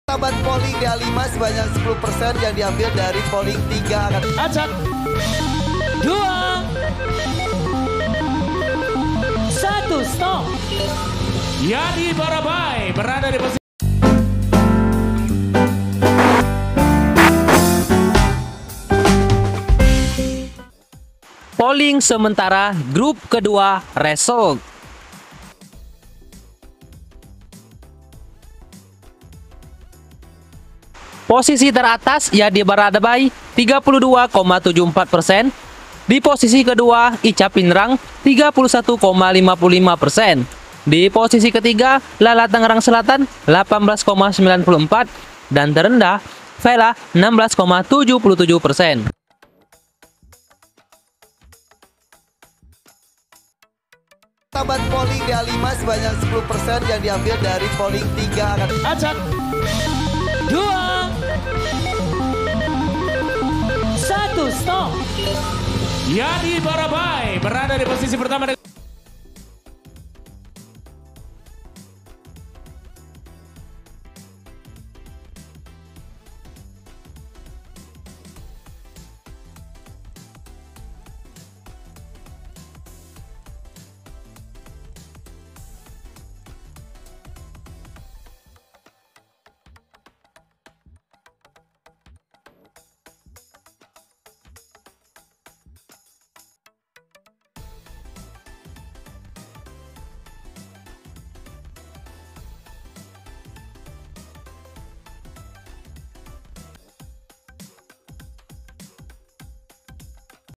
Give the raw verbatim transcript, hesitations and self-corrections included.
Tabat polling D A lima sebanyak sepuluh persen yang diambil dari polling tiga. Acak. Dua. Satu, stop. Yani Barabai berada di posisi. Polling sementara grup kedua result. Posisi teratas Yadi Barabai tiga puluh dua koma tujuh empat persen. Di posisi kedua Ica Pinrang tiga puluh satu koma lima lima persen. Di posisi ketiga Lala Tangerang Selatan delapan belas koma sembilan empat dan terendah Vela enam belas koma tujuh tujuh persen. Tabat polling D A lima sebanyak sepuluh persen yang diambil dari polling tiga. Acak. Dua. Satu, stop. Yani Barabai berada di posisi pertama.